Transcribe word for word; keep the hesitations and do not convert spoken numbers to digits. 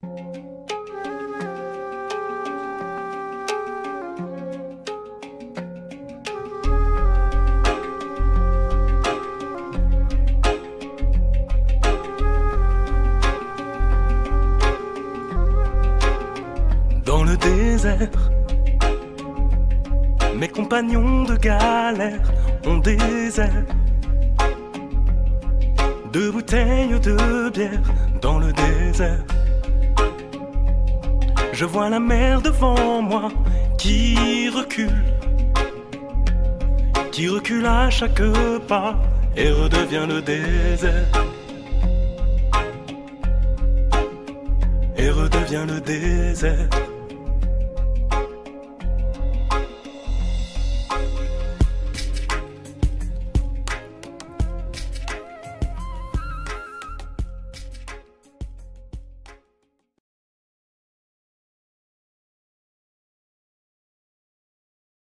Dans le désert, mes compagnons de galère ont des airs de bouteilles de bière dans le désert. Je vois la mer devant moi qui recule, qui recule à chaque pas et redevient le désert. Et redevient le désert.